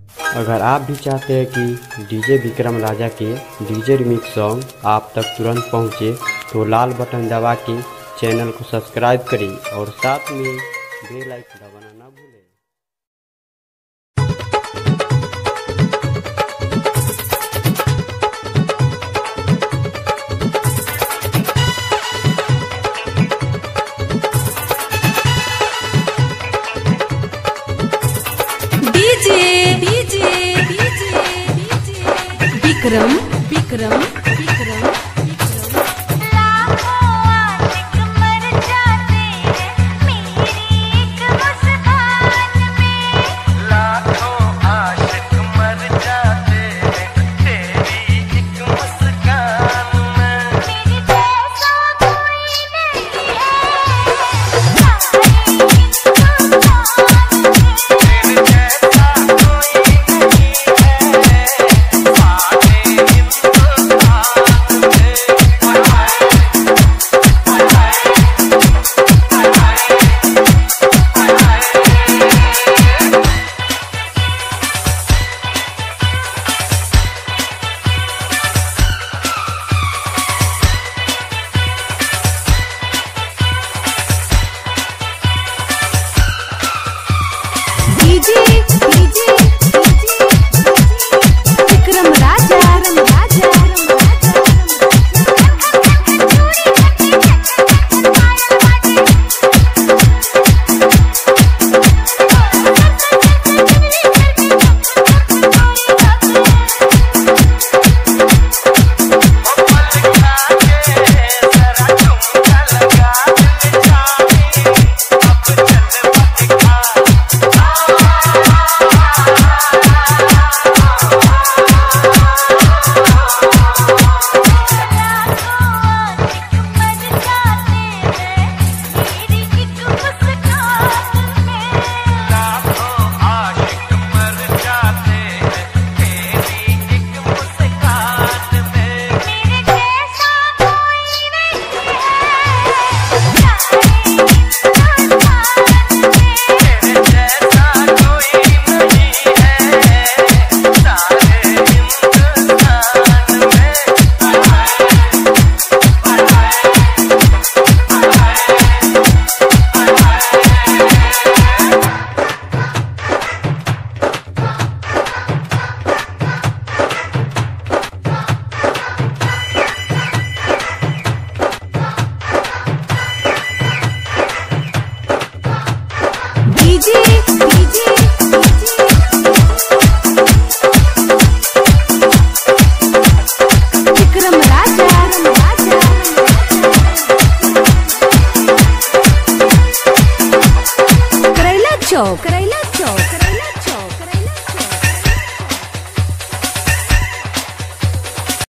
अगर आप भी चाहते हैं कि डीजे विक्रम राजा के डीजे रिमिक्स सॉन्ग आप तक तुरंत पहुंचे, तो लाल बटन दबा के चैनल को सब्सक्राइब करें और साथ में बेल आइकन दबाना ना भूलें। विक्रम विक्रम विक्रम विक्रम राजा करेला चौक।